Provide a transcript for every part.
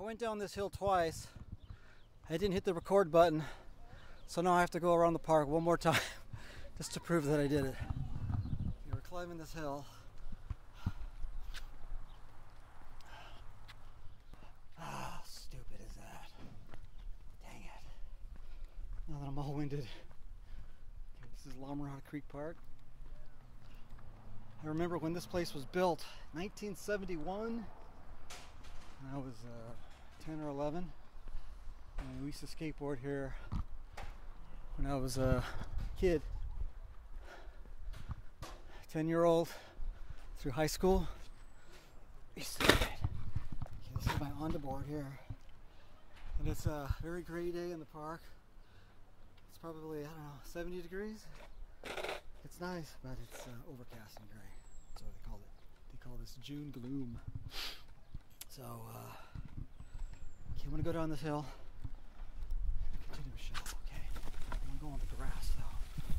went down this hill twice. I didn't hit the record button, so now I have to go around the park one more time just to prove that I did it. We're climbing this hill. How stupid is that? Dang it. Now that I'm all winded. Okay, this is Mirada Creek Park. I remember when this place was built, 1971. I was 10 or 11. And we used to skateboard here when I was a kid. 10-year-old through high school. Okay, this is my Onda board here. And it's a very gray day in the park. It's probably, I don't know, 70 degrees. It's nice, but it's overcast and gray. That's what they call it. They call this June gloom. So, okay, I'm gonna go down this hill. Continue to show, okay? I'm gonna go on the grass though.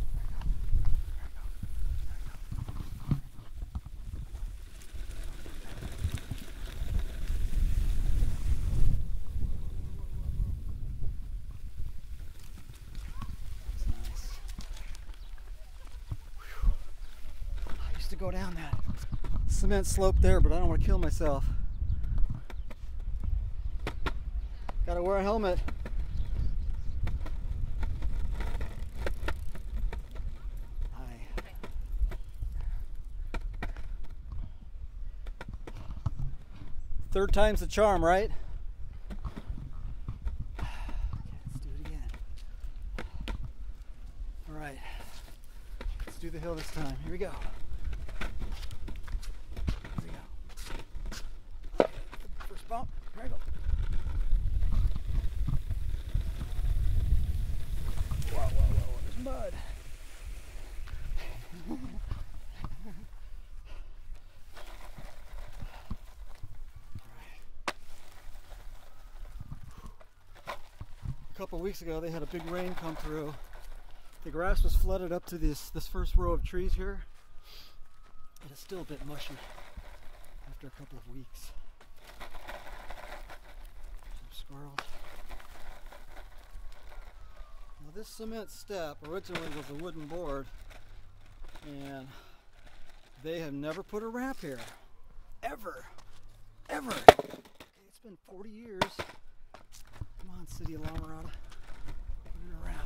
To go down that cement slope there, but I don't want to kill myself. Gotta wear a helmet. Third time's the charm, right? Okay, let's do it again. All right, let's do the hill this time. Here we go. Bump. There we go. Whoa, whoa, whoa, there's mud. A couple weeks ago they had a big rain come through. The grass was flooded up to this first row of trees here. And it's still a bit mushy after a couple of weeks. Squirrels. Now this cement step originally was a wooden board, and they have never put a ramp here. Ever. Ever. Okay, it's been 40 years. Come on, City of Mirada. Put in a ramp.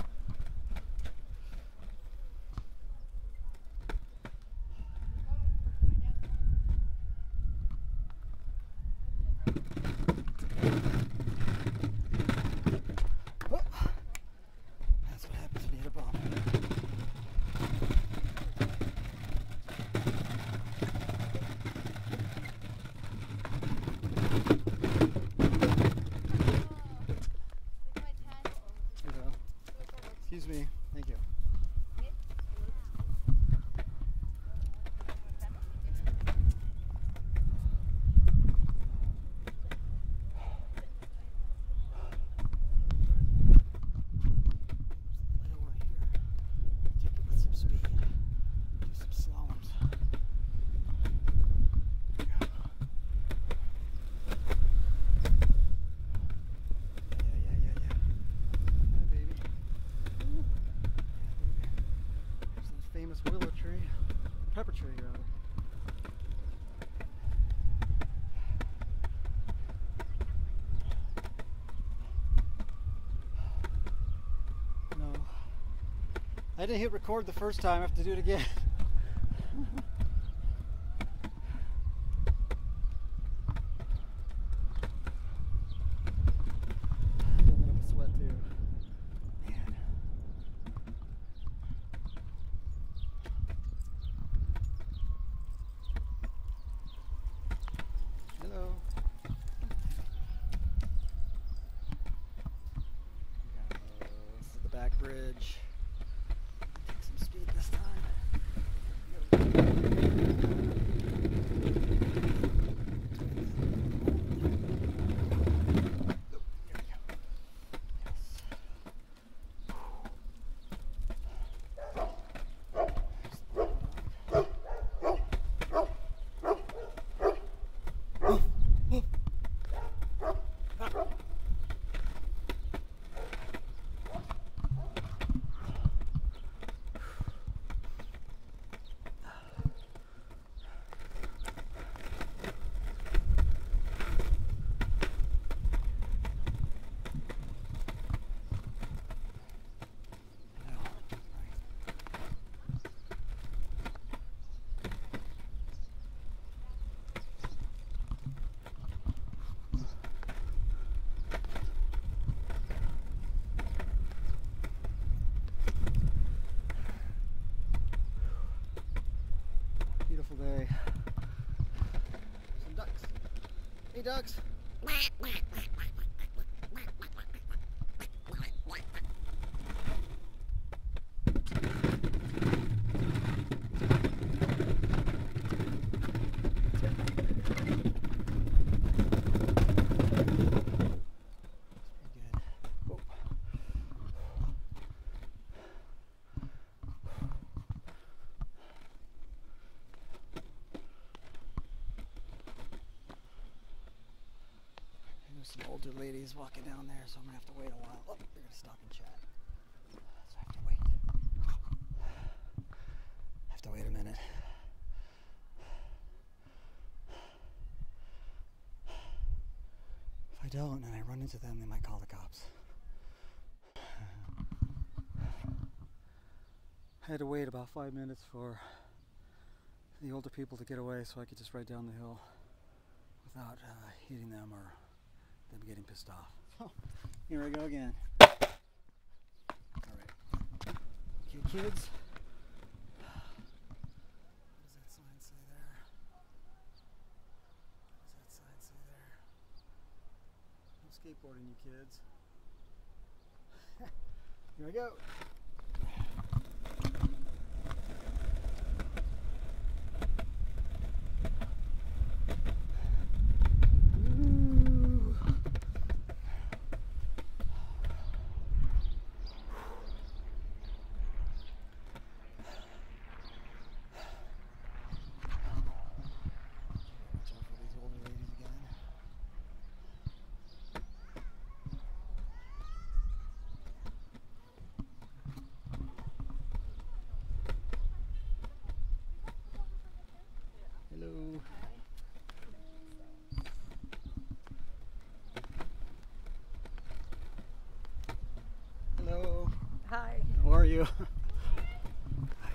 Excuse me. Thank you. Willow tree, pepper tree rather. No, I didn't hit record the first time. I have to do it again. Bridge. Take some speed this time. Hey, ducks. There's some older ladies walking down there, so I'm gonna have to wait a while. Oh, they're gonna stop and chat. So I have to wait. I have to wait a minute. If I don't and I run into them, they might call the cops. I had to wait about 5 minutes for the older people to get away so I could just ride down the hill without hitting them or them getting pissed off. Oh, here I go again. Alright. Okay, kids. What does that sign say there? What does that sign say there? No skateboarding, you kids. Here I go. Hello. Hello. Hi. How are you? Hi.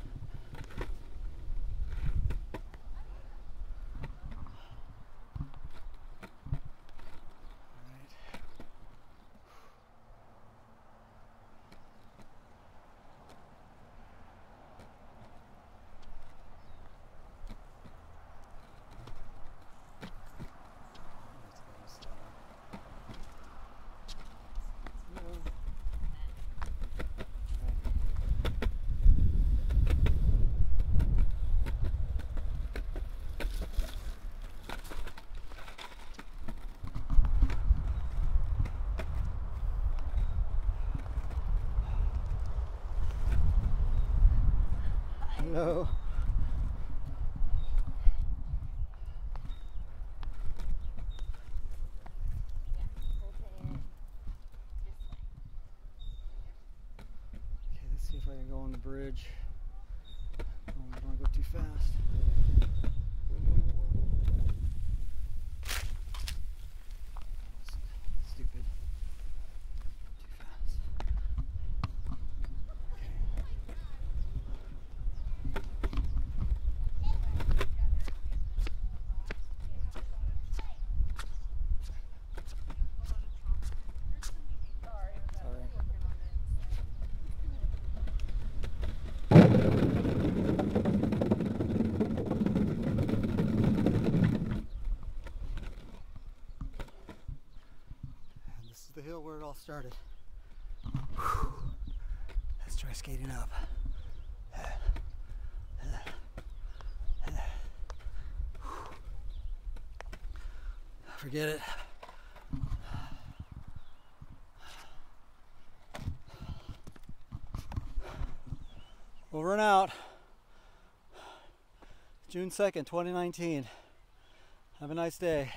Hello. Okay, let's see if I can go on the bridge. I don't want to go too fast. Stupid. Too fast. The hill where it all started. Whew. Let's try skating up. Forget it. We'll run out. June 2nd, 2019. Have a nice day.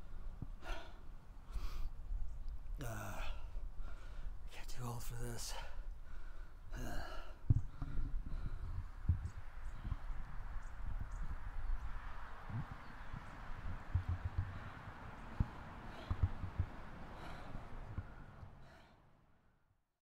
Get too old for this.